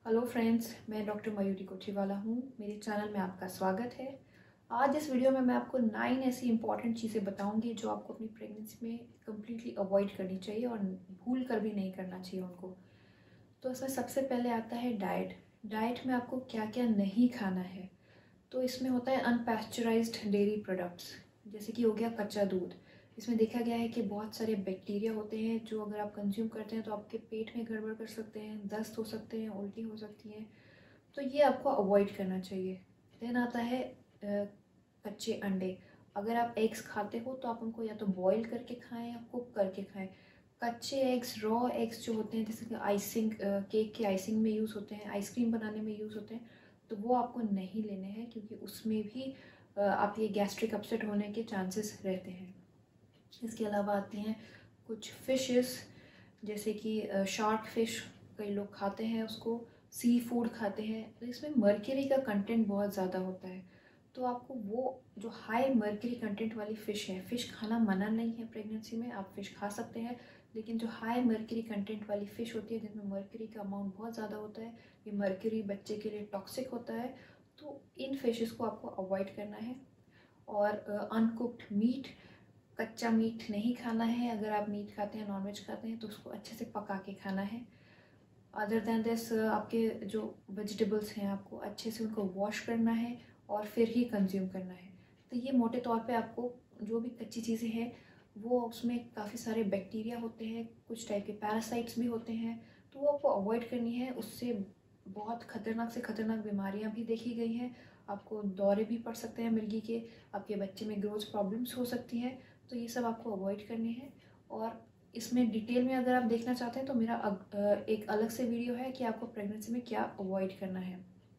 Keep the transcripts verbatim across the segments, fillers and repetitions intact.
Hello friends, मैं doctor Mayuri Kothiwala हूँ। मेरे चैनल में आपका स्वागत है। आज इस वीडियो में मैं आपको नाइन ऐसी इंपॉर्टेंट चीज़ें बताऊंगी जो आपको अपनी प्रेगनेंसी में कम्प्लीटली अवॉइड करनी चाहिए और भूल कर भी नहीं करना चाहिए उनको। तो इसमें सबसे पहले आता है डाइट। डाइट में आपको क्या क्या नहीं खाना है। तो इसमें होता है अनपैस्चराइज्ड डेयरी प्रोडक्ट्स, जैसे कि हो गया कच्चा दूध। इसमें देखा गया है कि बहुत सारे बैक्टीरिया होते हैं जो अगर आप कंज्यूम करते हैं तो आपके पेट में गड़बड़ कर सकते हैं, दस्त हो सकते हैं, उल्टी हो सकती है। तो ये आपको अवॉइड करना चाहिए। देन आता है अ, कच्चे अंडे। अगर आप एग्स खाते हो तो आप उनको या तो बॉईल करके खाएं या कुक करके खाएं। कच्चे एग्स, रॉ एग्स जो होते हैं, जैसे कि आइसिंग, केक के आइसिंग में यूज़ होते हैं, आइसक्रीम बनाने में यूज़ होते हैं, तो वो आपको नहीं लेने हैं क्योंकि उसमें भी अ, आप ये गैस्ट्रिक अपसेट होने के चांसेस रहते हैं। इसके अलावा आती हैं कुछ फिशेस, जैसे कि शार्क फिश, कई लोग खाते हैं उसको, सी फूड खाते हैं, तो इसमें मर्क्यूरी का कंटेंट बहुत ज़्यादा होता है। तो आपको वो जो हाई मर्क्यूरी कंटेंट वाली फ़िश है, फ़िश खाना मना नहीं है प्रेगनेंसी में, आप फ़िश खा सकते हैं, लेकिन जो हाई मर्क्यूरी कंटेंट वाली फ़िश होती है जिसमें मर्क्यूरी का अमाउंट बहुत ज़्यादा होता है, ये मर्क्यूरी बच्चे के लिए टॉक्सिक होता है, तो इन फिशेस को आपको अवॉइड करना है। और अनकुक्ड मीट, कच्चा मीट नहीं खाना है। अगर आप मीट खाते हैं, नॉनवेज खाते हैं, तो उसको अच्छे से पका के खाना है। अदर दैन दिस, आपके जो वेजिटेबल्स हैं आपको अच्छे से उनको वॉश करना है और फिर ही कंज्यूम करना है। तो ये मोटे तौर पे आपको जो भी कच्ची चीज़ें हैं वो उसमें काफ़ी सारे बैक्टीरिया होते हैं, कुछ टाइप के पैरासाइट्स भी होते हैं, तो वो आपको अवॉइड करनी है। उससे बहुत ख़तरनाक से ख़तरनाक बीमारियां भी देखी गई हैं। आपको दौरे भी पड़ सकते हैं मिर्गी के, आपके बच्चे में ग्रोथ प्रॉब्लम्स हो सकती हैं। तो ये सब आपको अवॉइड करनी है। और इसमें डिटेल में अगर आप देखना चाहते हैं तो मेरा अग, एक अलग से वीडियो है कि आपको प्रेगनेंसी में क्या अवॉइड करना है।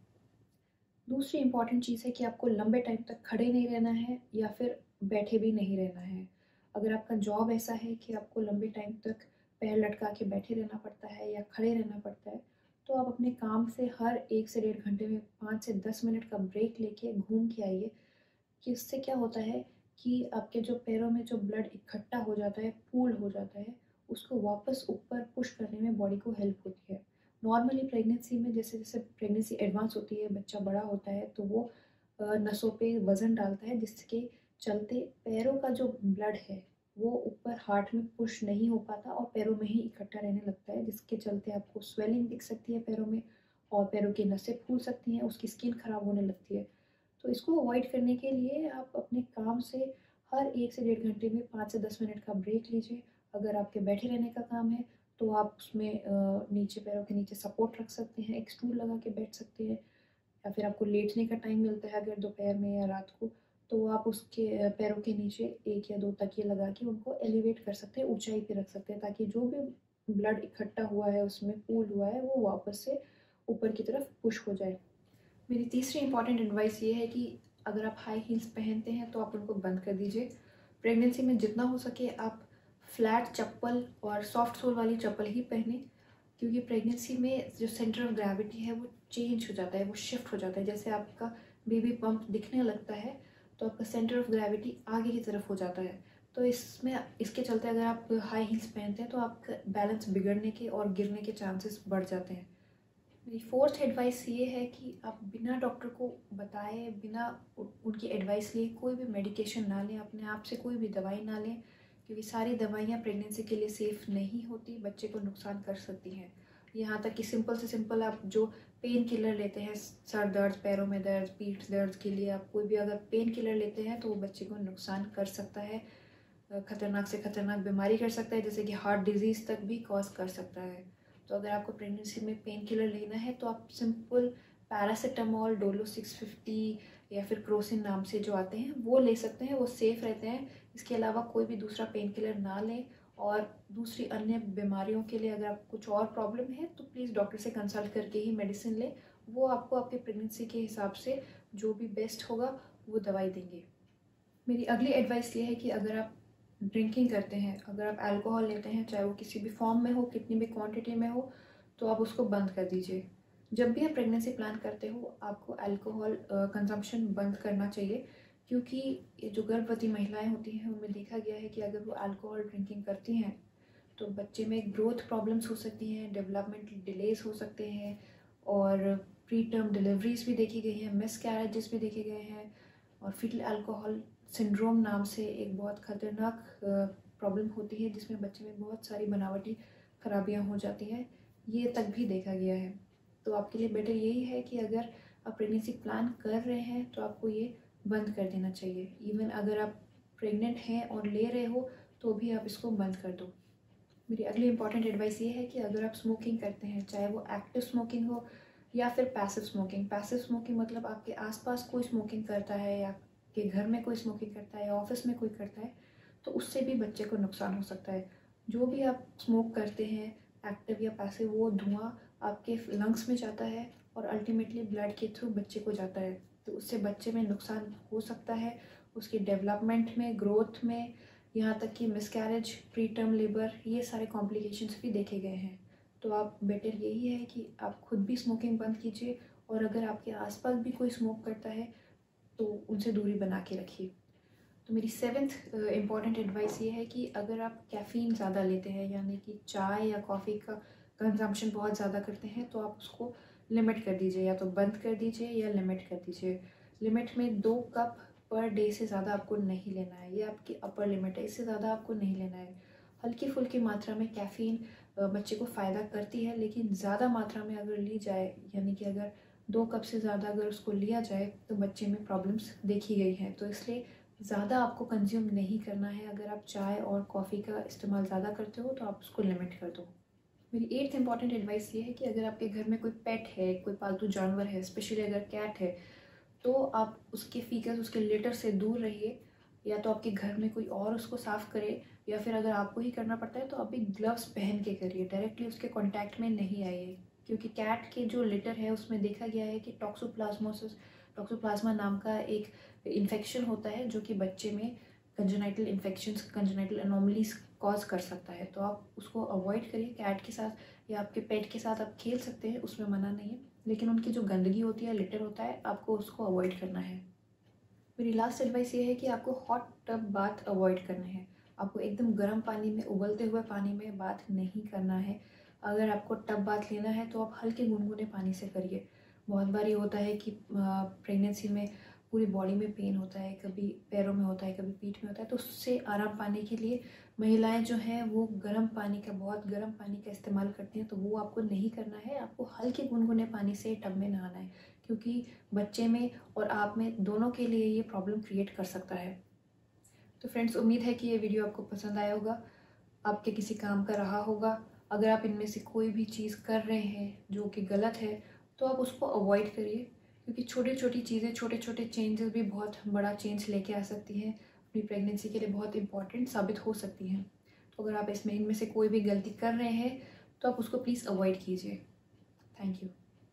दूसरी इंपॉर्टेंट चीज़ है कि आपको लंबे टाइम तक खड़े नहीं रहना है या फिर बैठे भी नहीं रहना है। अगर आपका जॉब ऐसा है कि आपको लंबे टाइम तक पैर लटका के बैठे रहना पड़ता है या खड़े रहना पड़ता है, तो आप अपने काम से हर एक से डेढ़ घंटे में पाँच से दस मिनट का ब्रेक लेके घूम के आइए। कि इससे क्या होता है कि आपके जो पैरों में जो ब्लड इकट्ठा हो जाता है, पूल हो जाता है, उसको वापस ऊपर पुश करने में बॉडी को हेल्प होती है। नॉर्मली प्रेगनेंसी में जैसे जैसे प्रेगनेंसी एडवांस होती है, बच्चा बड़ा होता है, तो वो अ, नसों पे वज़न डालता है, जिसके चलते पैरों का जो ब्लड है वो ऊपर हार्ट में पुश नहीं हो पाता और पैरों में ही इकट्ठा रहने लगता है, जिसके चलते आपको स्वेलिंग दिख सकती है पैरों में और पैरों की नसें फूल सकती हैं, उसकी स्किन खराब होने लगती है। तो इसको अवॉइड करने के लिए आप अपने काम से हर एक से डेढ़ घंटे में पाँच से दस मिनट का ब्रेक लीजिए। अगर आपके बैठे रहने का काम है तो आप उसमें अ, नीचे पैरों के नीचे सपोर्ट रख सकते हैं, एक स्टूल लगा के बैठ सकते हैं, या फिर आपको लेटने का टाइम मिलता है अगर दोपहर में या रात को, तो आप उसके अ, पैरों के नीचे एक या दो तकिए लगा के उनको एलिवेट कर सकते हैं, ऊंचाई पे रख सकते हैं, ताकि जो भी ब्लड इकट्ठा हुआ है उसमें पूल हुआ है वो वापस से ऊपर की तरफ पुश हो जाए। मेरी तीसरी इंपॉर्टेंट एडवाइस ये है कि अगर आप हाई हील्स पहनते हैं तो आप उनको बंद कर दीजिए। प्रेगनेंसी में जितना हो सके आप फ्लैट चप्पल और सॉफ्ट सोल वाली चप्पल ही पहने, क्योंकि प्रेगनेंसी में जो सेंटर ऑफ ग्रेविटी है वो चेंज हो जाता है, वो शिफ्ट हो जाता है। जैसे आपका बेबी पम्प दिखने लगता है तो आपका सेंटर ऑफ ग्रेविटी आगे की तरफ हो जाता है। तो इसमें इसके चलते अगर आप हाई हील्स पहनते हैं तो आपका बैलेंस बिगड़ने के और गिरने के चांसेस बढ़ जाते हैं। मेरी फोर्थ एडवाइस ये है कि आप बिना डॉक्टर को बताए, बिना उनकी एडवाइस लिए कोई भी मेडिकेशन ना लें, अपने आप से कोई भी दवाई ना लें, क्योंकि सारी दवाइयाँ प्रेगनेंसी के लिए सेफ़ नहीं होती, बच्चे को नुकसान कर सकती हैं। यहाँ तक कि सिंपल से सिंपल आप जो पेन किलर लेते हैं, सर दर्द, पैरों में दर्द, पीठ दर्द के लिए आप कोई भी अगर पेन किलर लेते हैं तो वो बच्चे को नुकसान कर सकता है, खतरनाक से खतरनाक बीमारी कर सकता है, जैसे कि हार्ट डिजीज़ तक भी कॉज कर सकता है। तो अगर आपको प्रेगनेंसी में पेन किलर लेना है तो आप simple paracetamol, Dolo six fifty या फिर क्रोसिन नाम से जो आते हैं वो ले सकते हैं, वो सेफ़ रहते हैं। इसके अलावा कोई भी दूसरा पेन किलर ना लें। और दूसरी अन्य बीमारियों के लिए अगर आपको कुछ और प्रॉब्लम है तो प्लीज़ डॉक्टर से कंसल्ट करके ही मेडिसिन लें। वो आपको आपके प्रेगनेंसी के हिसाब से जो भी बेस्ट होगा वो दवाई देंगे। मेरी अगली एडवाइस ये है कि अगर आप ड्रिंकिंग करते हैं, अगर आप अल्कोहल लेते हैं, चाहे वो किसी भी फॉर्म में हो, कितनी भी क्वांटिटी में हो, तो आप उसको बंद कर दीजिए। जब भी आप प्रेगनेंसी प्लान करते हो आपको अल्कोहल कंजम्पशन बंद करना चाहिए, क्योंकि ये जो गर्भवती महिलाएं होती हैं उनमें देखा गया है कि अगर वो अल्कोहल ड्रिंकिंग करती हैं तो बच्चे में ग्रोथ प्रॉब्लम्स हो सकती हैं, डेवलपमेंटल डिलेज हो सकते हैं, और प्री टर्म डिलीवरीज भी देखी गई हैं, मिसकैरेजेस भी देखे गए हैं, और फीटल अल्कोहल सिंड्रोम नाम से एक बहुत ख़तरनाक प्रॉब्लम होती है जिसमें बच्चे में बहुत सारी बनावटी खराबियां हो जाती हैं, ये तक भी देखा गया है। तो आपके लिए बेटर यही है कि अगर आप प्रेगनेंसी प्लान कर रहे हैं तो आपको ये बंद कर देना चाहिए। इवन अगर आप प्रेग्नेंट हैं और ले रहे हो तो भी आप इसको बंद कर दो। मेरी अगली इंपॉर्टेंट एडवाइस ये है कि अगर आप स्मोकिंग करते हैं, चाहे वो एक्टिव स्मोकिंग हो या फिर पैसिव स्मोकिंग। पैसिव स्मोकिंग मतलब आपके आसपास कोई स्मोकिंग करता है या आपके घर में कोई स्मोकिंग करता है या ऑफिस में कोई करता है, तो उससे भी बच्चे को नुकसान हो सकता है। जो भी आप स्मोक करते हैं, एक्टिव या पैसिव, वो धुआं आपके लंग्स में जाता है और अल्टीमेटली ब्लड के थ्रू बच्चे को जाता है। तो उससे बच्चे में नुकसान हो सकता है, उसकी डेवलपमेंट में, ग्रोथ में, यहाँ तक कि मिसकैरेज, प्री टर्म लेबर, ये सारे कॉम्प्लिकेशंस भी देखे गए हैं। तो आप बेटर यही है कि आप खुद भी स्मोकिंग बंद कीजिए, और अगर आपके आसपास भी कोई स्मोक करता है तो उनसे दूरी बना के रखिए। तो मेरी सेवेंथ इम्पॉर्टेंट एडवाइस ये है कि अगर आप कैफ़ीन ज़्यादा लेते हैं, यानी कि चाय या कॉफ़ी का कंजम्पशन बहुत ज़्यादा करते हैं, तो आप उसको लिमिट कर दीजिए, या तो बंद कर दीजिए या लिमिट कर दीजिए। लिमिट में दो कप पर डे से ज़्यादा आपको नहीं लेना है, ये आपकी अपर लिमिट है, इससे ज़्यादा आपको नहीं लेना है। हल्की फुल्की मात्रा में कैफ़ीन बच्चे को फ़ायदा करती है, लेकिन ज़्यादा मात्रा में अगर ली जाए, यानी कि अगर दो कप से ज़्यादा अगर उसको लिया जाए तो बच्चे में प्रॉब्लम्स देखी गई हैं। तो इसलिए ज़्यादा आपको कंज्यूम नहीं करना है। अगर आप चाय और कॉफ़ी का इस्तेमाल ज़्यादा करते हो तो आप उसको लिमिट कर दो। मेरी एट्थ इंपॉर्टेंट एडवाइस ये है कि अगर आपके घर में कोई पेट है, कोई पालतू जानवर है, स्पेशली अगर कैट है, तो आप उसके फीकस, उसके लिटर से दूर रहिए, या तो आपके घर में कोई और उसको साफ़ करे, या फिर अगर आपको ही करना पड़ता है तो आप भी ग्लव्स पहन के करिए, डायरेक्टली उसके कॉन्टैक्ट में नहीं आइए। क्योंकि कैट के जो लिटर है उसमें देखा गया है कि टॉक्सोप्लाज्मोसिस टॉक्सोप्लाज्मा नाम का एक इन्फेक्शन होता है जो कि बच्चे में congenital infections, congenital anomalies cause कर सकता है। तो आप उसको अवॉइड करिए। कैट के साथ या आपके पेट के साथ आप खेल सकते हैं, उसमें मना नहीं है, लेकिन उनकी जो गंदगी होती है, लिटर होता है, आपको उसको अवॉइड करना है। मेरी लास्ट एडवाइस ये है कि आपको हॉट टब बाथ अवॉइड करना है। आपको एकदम गर्म पानी में, उबलते हुए पानी में बाथ नहीं करना है। अगर आपको टब बाथ लेना है तो आप हल्के गुनगुने पानी से करिए। बहुत बार ये होता है कि प्रेगनेंसी में पूरी बॉडी में पेन होता है, कभी पैरों में होता है, कभी पीठ में होता है, तो उससे आराम पाने के लिए महिलाएं जो हैं वो गर्म पानी का, बहुत गर्म पानी का इस्तेमाल करती हैं। तो वो आपको नहीं करना है, आपको हल्के गुनगुने पानी से टब में नहाना है, क्योंकि बच्चे में और आप में दोनों के लिए ये प्रॉब्लम क्रिएट कर सकता है। तो फ्रेंड्स, उम्मीद है कि ये वीडियो आपको पसंद आया होगा, आपके किसी काम का रहा होगा। अगर आप इनमें से कोई भी चीज़ कर रहे हैं जो कि गलत है तो आप उसको अवॉइड करिए, क्योंकि छोटी छोटी चीज़ें, छोटे छोटे चेंजेस भी बहुत बड़ा चेंज लेके आ सकती हैं, अपनी प्रेगनेंसी के लिए बहुत इंपॉर्टेंट साबित हो सकती हैं। तो अगर आप इसमें इनमें से कोई भी गलती कर रहे हैं तो आप उसको प्लीज़ अवॉइड कीजिए। Thank you.